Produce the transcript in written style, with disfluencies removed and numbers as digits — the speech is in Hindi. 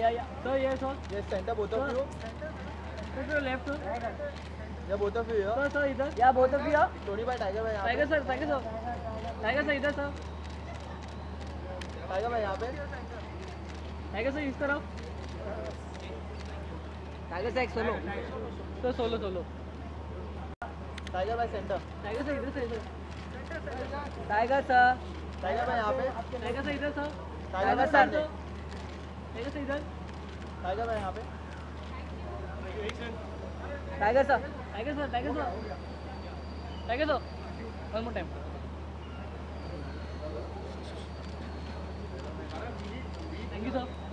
Yeah. So yes, sir. Yes, center both of you. Sir, left, sir. Yeah, both of you here. Sir, इधर. Yeah, both of you here. Tony भाई, टाइगर भाई यहाँ पे. टाइगर सर, टाइगर सर इधर सर. टाइगर भाई यहाँ पे. टाइगर सर इस तरफ. टाइगर सर एक सोलो. तो सोलो. टाइगर भाई सेंटर. टाइगर सर इधर से. Tiger sir. टाइगर भाई यहाँ पे. टाइगर सर इधर सर. टाइगर भाई सामने. टाइगर सर इधर. टाइगर भाई यहाँ पे. Tiger sir. One more time. Thank you, sir.